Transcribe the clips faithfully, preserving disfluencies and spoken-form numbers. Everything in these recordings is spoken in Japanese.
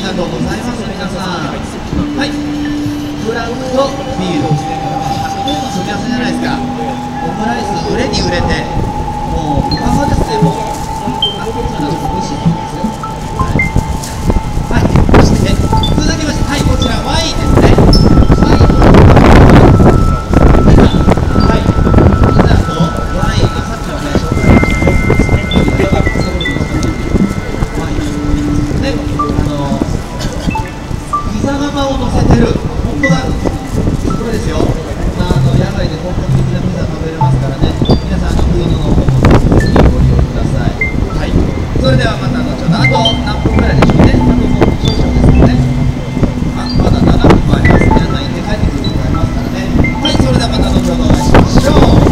がとうございます。皆さん、はい、フランクとビール、ひゃくえんの組み合わせじゃないですか。オムライス売れに売れて、もううまそうですね。もうあ、こちらの美味しいですよ。はい、はい、そして続きまして、はい、こちらワインですね。ワインはい、じゃあとワインがさっきのね、紹介ワインで、あのピザ窯を乗せてる、本当だ、これですよ。あの野外で本格的なピザ食べれますからね。皆さんのフードの方もぜひご利用ください。はい、それではまた後ほど。あと何分ぐらいでしょうね。あともう少々ですので、あ、まだななふんもあります。皆さん行って帰ってくることありますからね。はい、それではまた後ほどお会いしましょう。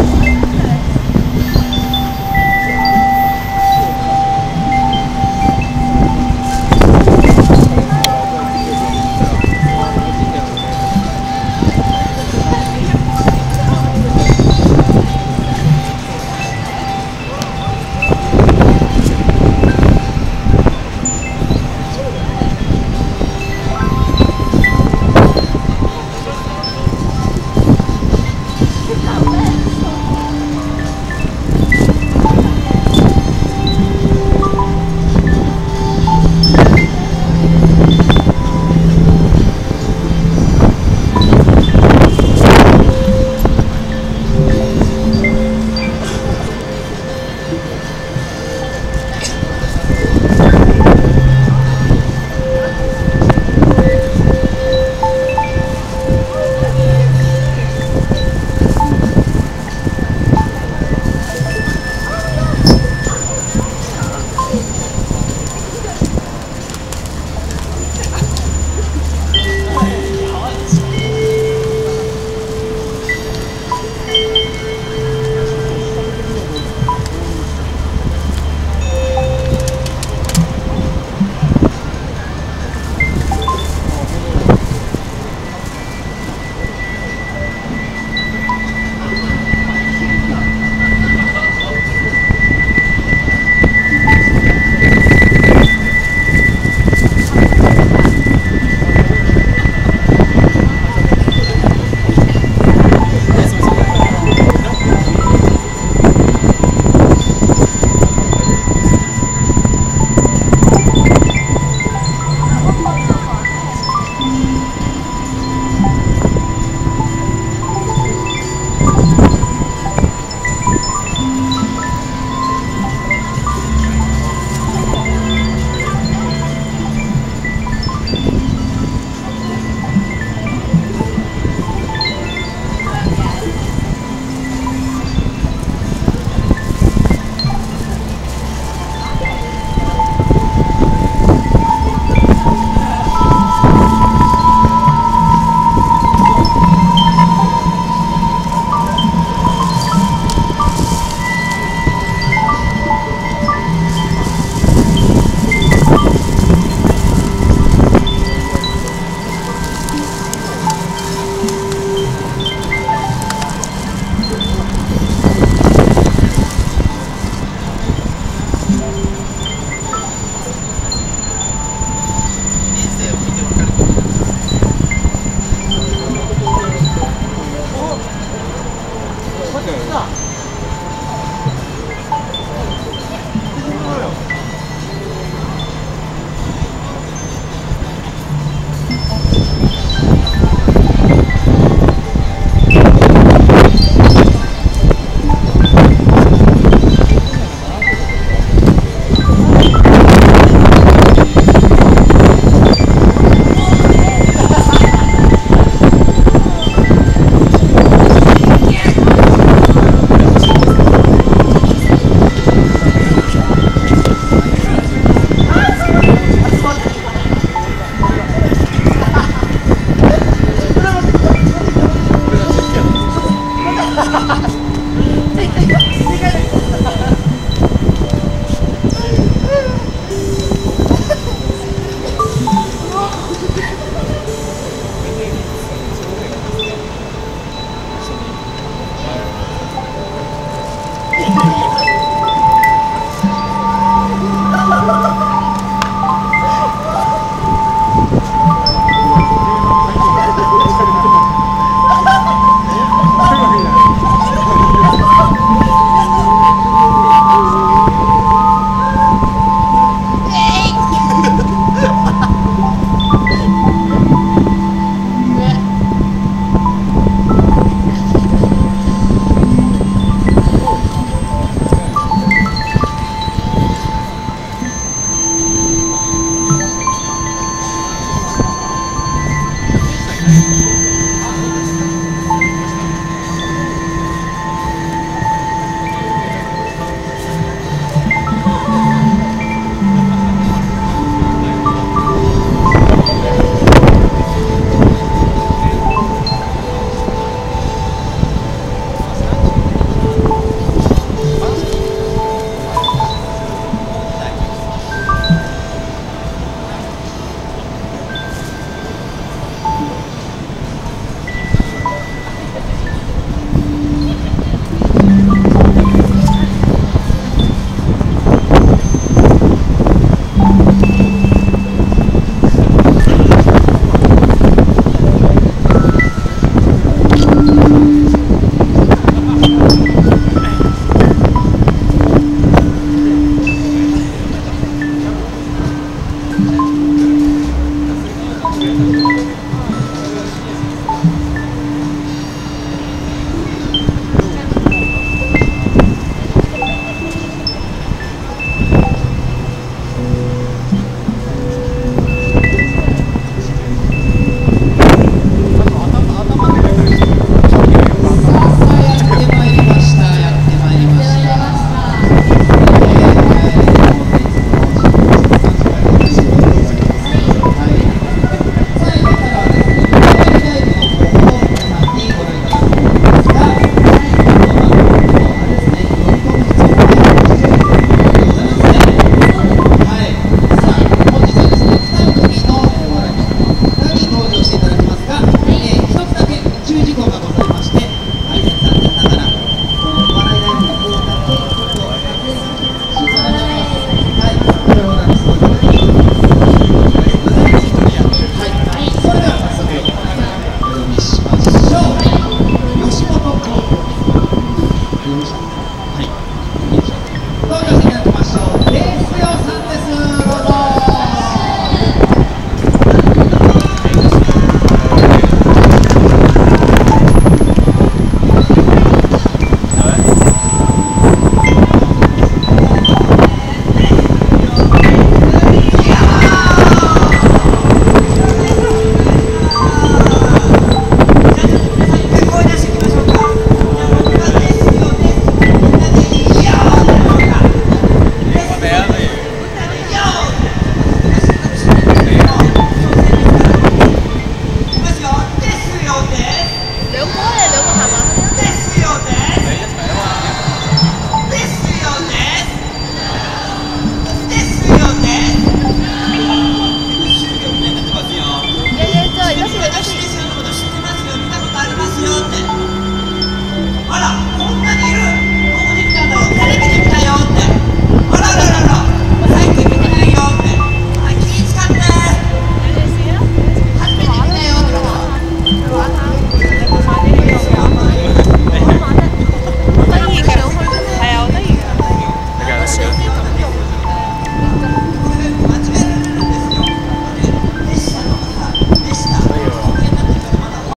正解